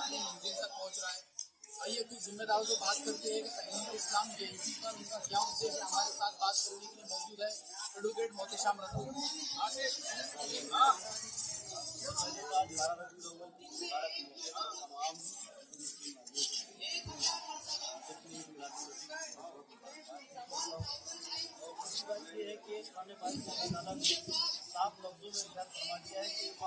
अपनी मंजिल तक पहुँच रहा है। आइए कुछ जिम्मेदारों से बात करते हैं कि पैगम्बर इस्लाम जयंती पर उनका क्या उद्देश्य। हमारे साथ बात करने के लिए मौजूद है एडवोकेट मोहतशाम रसूल। बात ये है कि खाने पानी का साफ लफ्जों में इशारा फरमा दिया है कि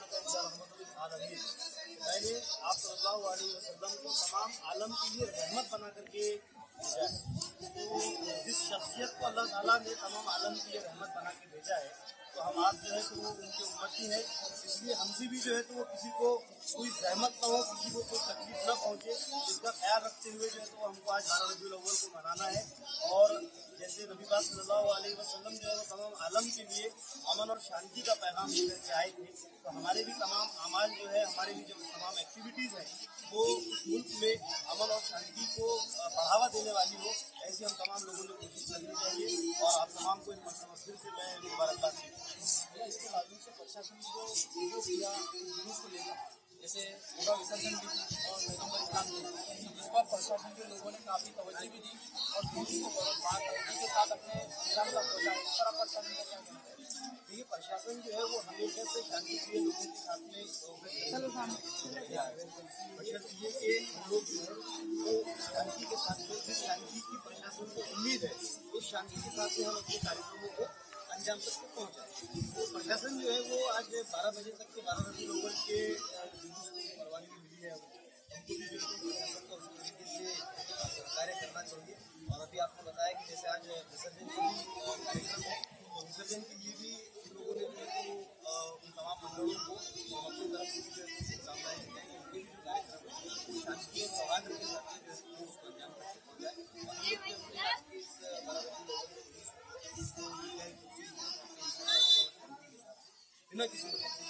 मैंने आप सल्लल्लाहु अलैहि वसल्लम को तमाम आलम के लिए रहमत बना करके भेजा है। तो जिस शख्सियत को अल्लाह ताला ने तमाम आलम के लिए रहमत बना के भेजा है, तो हम आप जो है तो वो उनके उम्मती है, इसलिए हमसे भी जो है तो वो किसी को कोई सहमत न हो, किसी को कोई तकलीफ न पहुँचे, इसका ख्याल रखते हुए जो है तो हमको आज 12 रबीउल अव्वल को मनाना है। और जैसे नबी पाक सल्लल्लाहु अलैहि वसल्लम जो है वो तमाम आलम के लिए अमन और शांति का पैगाम लेकर के आए थे, तो हमारे भी तमाम अमाल जो है, हमारे भी जो तमाम एक्टिविटीज़ हैं वो इस मुल्क में अमन और शांति को बढ़ावा देने वाली हो, ऐसी हम तमाम लोगों ने कोशिश करनी चाहिए। और आप तमाम को एक मरतबा फिर से मैं मुबारकबाद देता हूँ। इसके माध्यम से प्रशासन को जुलूस को लेकर जैसे पूरा विसर्जन भी और पैगम्बर इस्लाम दी, इस पर प्रशासन के लोगों ने काफ़ी तवज्जो भी दी और जुलूस को बहुत बातचीत के साथ अपने इस्लाम का पहुँचा। इस तरह प्रशासन का क्या कहना है? देखिए, प्रशासन जो है वो हमेशा से शांति प्रिय लोगों के साथ में बशर्त ये कि हम लोग जो है वो शांति के साथ में, जिस शांति की प्रशासन को उम्मीद है उस शांति के साथ में हम अपने कार्यक्रमों को अंजाम तक पहुँचाए। तो प्रशासन जो है वो आज 12 बजे तक के 12 रबीउल अव्वल के जुलूस को परवानगी मिली है। हमको भी जो है प्रशासन को उसी तरीके से कार्य करना चाहिए। और अभी आपको बताया कि जैसे आज विसर्जन के भी कार्यक्रम है, तो विसर्जन के लिए भी लोगों ने जो है तो उन तमाम मंडलों को अपनी तरफ से जो है शुभकामनाएं दी हैं कि उनके भी जो कार्यक्रम है वो शांति और सौहार्द के साथ में जो है उसको अंजाम तक पहुँचाए। और हम लोग भी अपने आज के इस 12 रबीउल अव्वल बिना किसी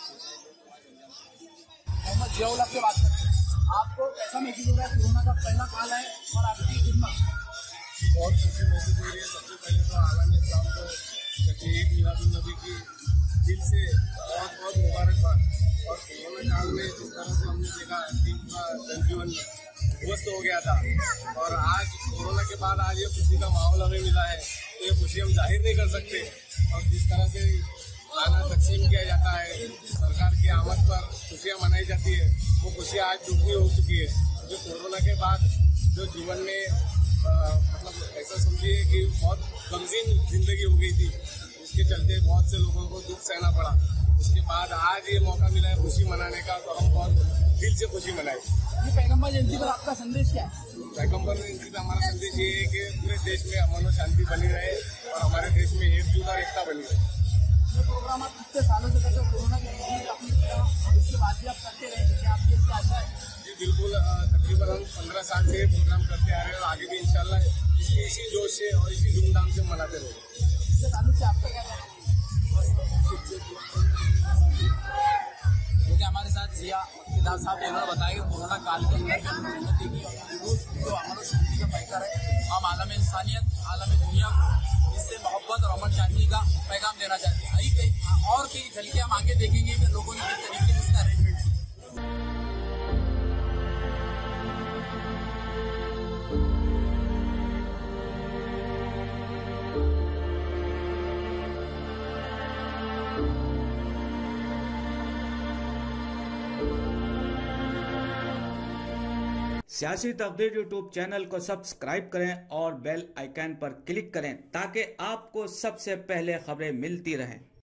मोहम्मद जियाउल हक से बात करते हैं। आपको कैसा महसूस हो रहा है? कोरोना का पहला काल है और आपकी खिदमत बहुत खुशी महसूस हो रही है। सबसे पहले तो आलम इस्लाम को ईद मिलादुन्नबी की दिल से बहुत बहुत मुबारकबाद। और कोरोना काल में जिस तरह से हमने देखा कि पूरा जनजीवन ध्वस्त हो गया था, और आज कोरोना के बाद आज ये खुशी का माहौल हमें मिला है, तो ये खुशी हम जाहिर नहीं कर सकते। और जिस तरह से खाना तकसीम किया जाता है, सरकार की आमद पर खुशियाँ मनाई जाती है, वो खुशियाँ आज दुगनी हो चुकी है। जो कोरोना के बाद जो जीवन में मतलब ऐसा समझिए कि बहुत गमगीन जिंदगी हो गई थी, उसके चलते बहुत से लोगों को दुख सहना पड़ा। उसके बाद आज ये मौका मिला है खुशी मनाने का, तो हम बहुत दिल से खुशी मनाए। ये पैगम्बर जयंती पर आपका संदेश क्या है? पैगम्बर जयंती पर हमारा संदेश ये है कि पूरे देश में अमन और शांति बनी रहे और हमारे देश में एकजुट और एकता बनी रहे। ये प्रोग्राम आप कितने सालों से करते हो? कोरोना की उसके बाद भी आप करते रहे, जैसे आपकी इसकी आशा है? जी बिल्कुल, तकरीबन हम 15 साल से प्रोग्राम करते आ रहे हैं और आगे भी इंशाल्लाह इसी जोश से और इसी धूमधाम से मनाते रहेंगे। इसके ताल्लुक से आपका क्या कहना है? क्योंकि हमारे साथ जिया सिद्धार्थ साहब ने उन्होंने बताया कि कोरोना काल के अंदर जो अमन और शांति का पैकर है, हम आलम इंसानियत, आलम दुनिया को इससे मोहब्बत और अमन शांति का पैगाम देना चाहते हैं। और कई झलके हम आगे देखेंगे कि लोगों ने किस तरीके से इसका अरेंजमेंट है। सियासी तकदीर यूट्यूब चैनल को सब्सक्राइब करें और बेल आइकन पर क्लिक करें ताकि आपको सबसे पहले खबरें मिलती रहें।